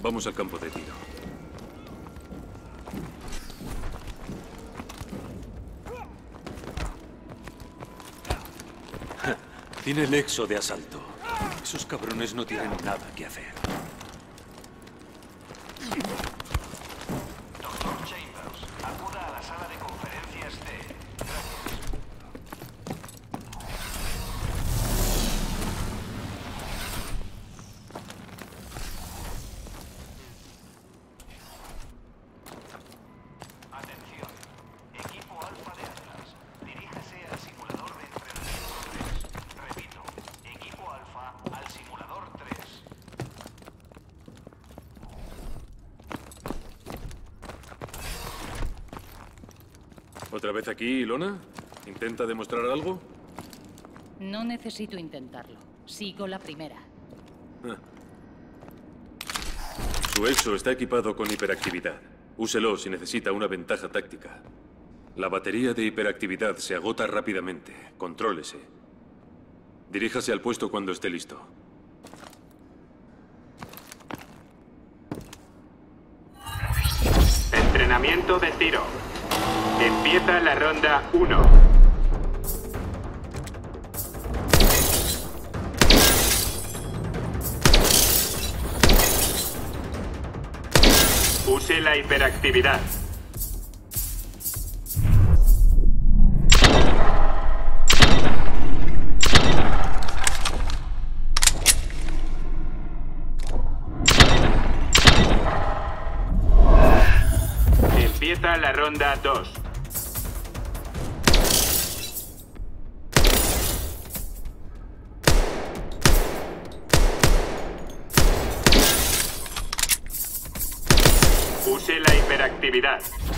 Vamos al campo de tiro. Tiene el exo de asalto. Esos cabrones no tienen nada que hacer. Doctor Chambers, acuda a la sala de conferencias D. Gracias. Atención. Equipo Alfa de Atlas. Diríjase al simulador de entrenamiento 3. Repito. Equipo Alfa al simulador 3. ¿Otra vez aquí, Ilona? ¿Intenta demostrar algo? No necesito intentarlo. Sigo la primera. Su exo está equipado con hiperactividad. Úselo si necesita una ventaja táctica. La batería de hiperactividad se agota rápidamente. Contrólese. Diríjase al puesto cuando esté listo. Entrenamiento de tiro. Empieza la ronda 1. Use la hiperactividad. Empieza la ronda 2. Use la hiperactividad.